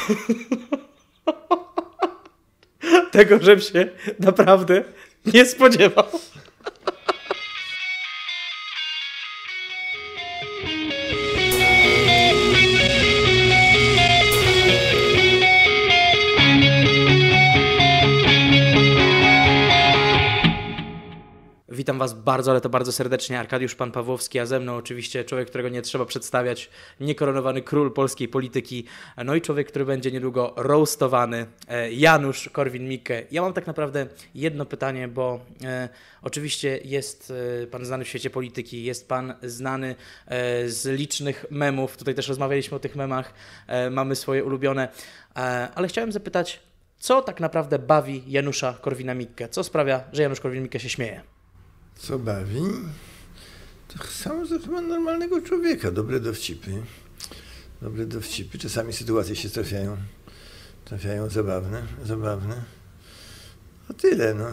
Tego, żebym się naprawdę nie spodziewał. Witam Was bardzo, ale to bardzo serdecznie. Arkadiusz Pan Pawłowski, a ze mną oczywiście człowiek, którego nie trzeba przedstawiać, niekoronowany król polskiej polityki, no i człowiek, który będzie niedługo roastowany, Janusz Korwin-Mikke. Ja mam tak naprawdę jedno pytanie, bo oczywiście jest Pan znany w świecie polityki, jest Pan znany z licznych memów, tutaj też rozmawialiśmy o tych memach, mamy swoje ulubione, ale chciałem zapytać, co tak naprawdę bawi Janusza Korwina-Mikke? Co sprawia, że Janusz Korwin-Mikke się śmieje? Co bawi? To samo chyba normalnego człowieka. Dobre dowcipy. Dobre dowcipy. Czasami sytuacje się trafiają zabawne. No tyle, no.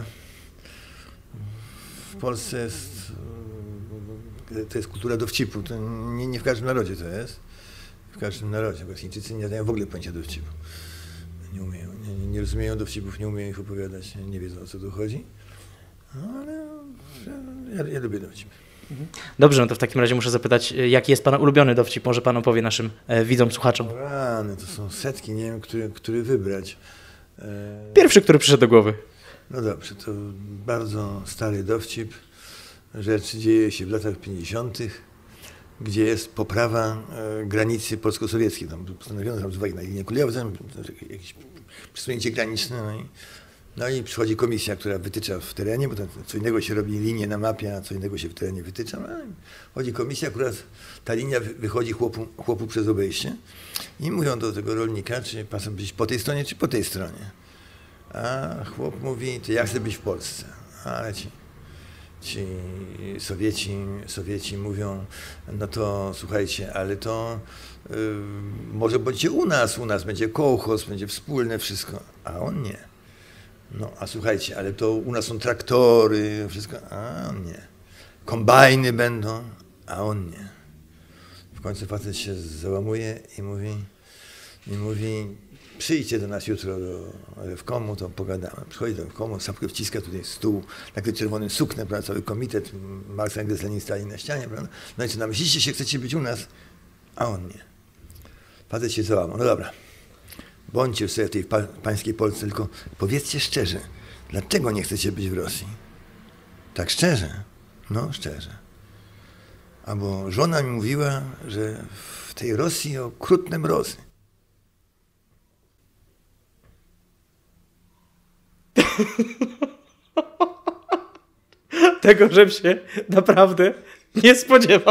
W Polsce to jest kultura dowcipu. To nie w każdym narodzie to jest. W każdym narodzie, bo Chińczycy nie dają w ogóle pojęcia dowcipu. Nie umieją, nie rozumieją dowcipów, nie umieją ich opowiadać, nie wiedzą, o co tu chodzi. No, ale ja lubię dowcip. Dobrze, no to w takim razie muszę zapytać, jaki jest Pana ulubiony dowcip? Może Pan opowie naszym widzom, słuchaczom. Rany, to są setki, nie wiem, który wybrać. Pierwszy, który przyszedł do głowy. No dobrze, to bardzo stary dowcip. Rzecz dzieje się w latach 50., gdzie jest poprawa granicy polsko-sowieckiej. Tam postanowiono tam z uwagi na linię kolejową, jakieś przesunięcie graniczne. No i przychodzi komisja, która wytycza w terenie, bo co innego się robi linię na mapie, a co innego się w terenie wytycza. No chodzi komisja, akurat ta linia wychodzi chłopu przez obejście i mówią do tego rolnika, czy pasem być po tej stronie, czy po tej stronie. A chłop mówi, to ja chcę być w Polsce. Ale ci Sowieci mówią, no to słuchajcie, ale to może będzie u nas będzie kołchoz, będzie wspólne wszystko, a on nie. No, a słuchajcie, ale to u nas są traktory, wszystko, a on nie. Kombajny będą, a on nie. W końcu facet się załamuje i mówi, przyjdźcie do nas jutro do Rewkomu, to pogadamy. Przychodzi do Rewkomu, sapkę wciska tutaj stół, takie czerwonym suknem, prawda, cały komitet, Marks, Engels, Lenin, Stalin na ścianie, prawda. No i co, namyślicie się, chcecie być u nas, a on nie. Facet się załamał, no dobra. Bądźcie sobie w tej pańskiej Polsce, tylko powiedzcie szczerze, dlaczego nie chcecie być w Rosji? Tak szczerze? No, szczerze. Albo żona mi mówiła, że w tej Rosji okrutne mrozy. Tego, żebym się naprawdę nie spodziewał.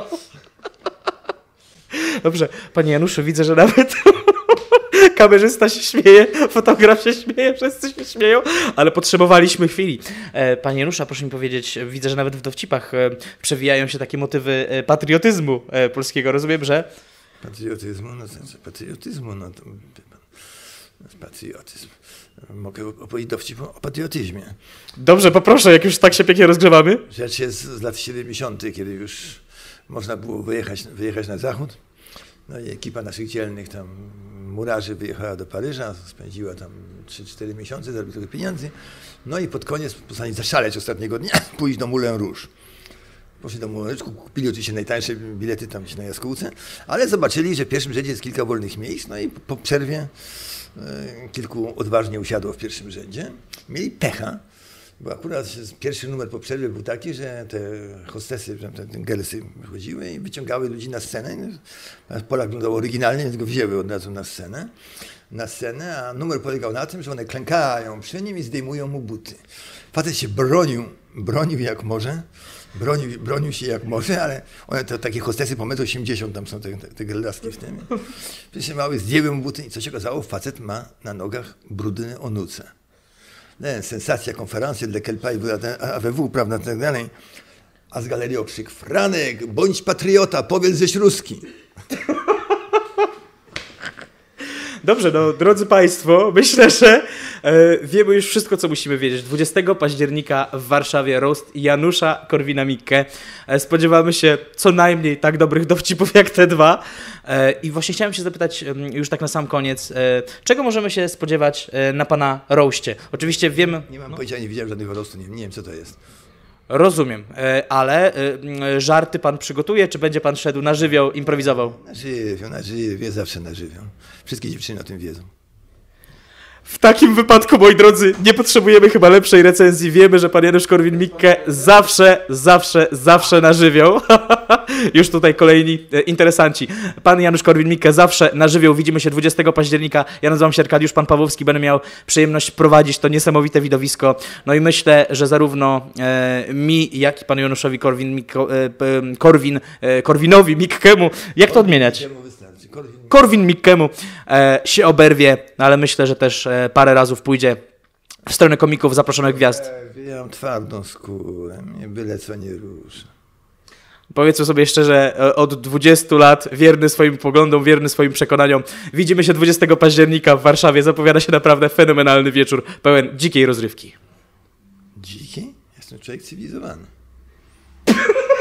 Dobrze, Panie Januszu, widzę, że nawet kamerzysta się śmieje, fotograf się śmieje, wszyscy się śmieją, ale potrzebowaliśmy chwili. Panie Januszu, proszę mi powiedzieć, widzę, że nawet w dowcipach przewijają się takie motywy patriotyzmu polskiego. Rozumiem, że... Patriotyzmu? No to patriotyzm. Mogę opowiedzieć dowcip o patriotyzmie. Dobrze, poproszę, jak już tak się pięknie rozgrzewamy. Rzecz jest z lat 70., kiedy już można było wyjechać na zachód. No i ekipa naszych dzielnych tam murarzy wyjechała do Paryża, spędziła tam 3-4 miesiące, zarobiła trochę pieniędzy. No i pod koniec postanowili zaszaleć ostatniego dnia, pójść do Moulin Rouge. Poszli do Moulin Rouge, kupili oczywiście najtańsze bilety tam na jaskółce, ale zobaczyli, że w pierwszym rzędzie jest kilka wolnych miejsc, no i po przerwie kilku odważnie usiadło w pierwszym rzędzie. Mieli pecha, bo akurat pierwszy numer po przerwie był taki, że te hostesy, te gelsy wychodziły i wyciągały ludzi na scenę. Polak wyglądał oryginalnie, więc go wzięły od razu na scenę, a numer polegał na tym, że one klękają przy nim i zdejmują mu buty. Facet się bronił jak może, bronił się jak może, ale one to takie hostesy po 1,80 m, tam są te gelaski w tym. Przytrzymały, zdjęły mu buty i co się okazało, facet ma na nogach brudne onuce. Sensacja, konferencje dla Kelpa i AWW, prawda, tak dalej. A z galerii okrzyk, Franek, bądź patriota, powiedz, żeś ruski. Dobrze, no drodzy Państwo, myślę, że wiemy już wszystko, co musimy wiedzieć. 20 października w Warszawie roast Janusza Korwin-Mikke. Spodziewamy się co najmniej tak dobrych dowcipów jak te dwa. I właśnie chciałem się zapytać już tak na sam koniec, czego możemy się spodziewać na Pana roaście? Oczywiście wiemy... Nie mam pojęcia, nie widziałem żadnego roastu, nie wiem co to jest. Rozumiem, ale żarty Pan przygotuje, czy będzie Pan szedł na żywioł, improwizował? Na żywię, zawsze na żywioł. Wszystkie dziewczyny o tym wiedzą. W takim wypadku, moi drodzy, nie potrzebujemy chyba lepszej recenzji. Wiemy, że pan Janusz Korwin-Mikke zawsze na żywioł. Już tutaj kolejni interesanci. Pan Janusz Korwin-Mikke zawsze na żywioł. Widzimy się 20 października. Ja nazywam się Arkadiusz Pan Pawłowski. Będę miał przyjemność prowadzić to niesamowite widowisko. No i myślę, że zarówno mi, jak i panu Januszowi Korwinowi Mikkemu, jak to odmieniać? Korwin-Mikkemu się oberwie, no ale myślę, że też parę razów pójdzie w stronę komików zaproszonych gwiazd. Ja mam twardą skórę, mnie byle co nie rusza. Powiedzmy sobie szczerze, od 20 lat wierny swoim poglądom, wierny swoim przekonaniom. Widzimy się 20 października w Warszawie. Zapowiada się naprawdę fenomenalny wieczór, pełen dzikiej rozrywki. Dziki? Jestem człowiek cywilizowany.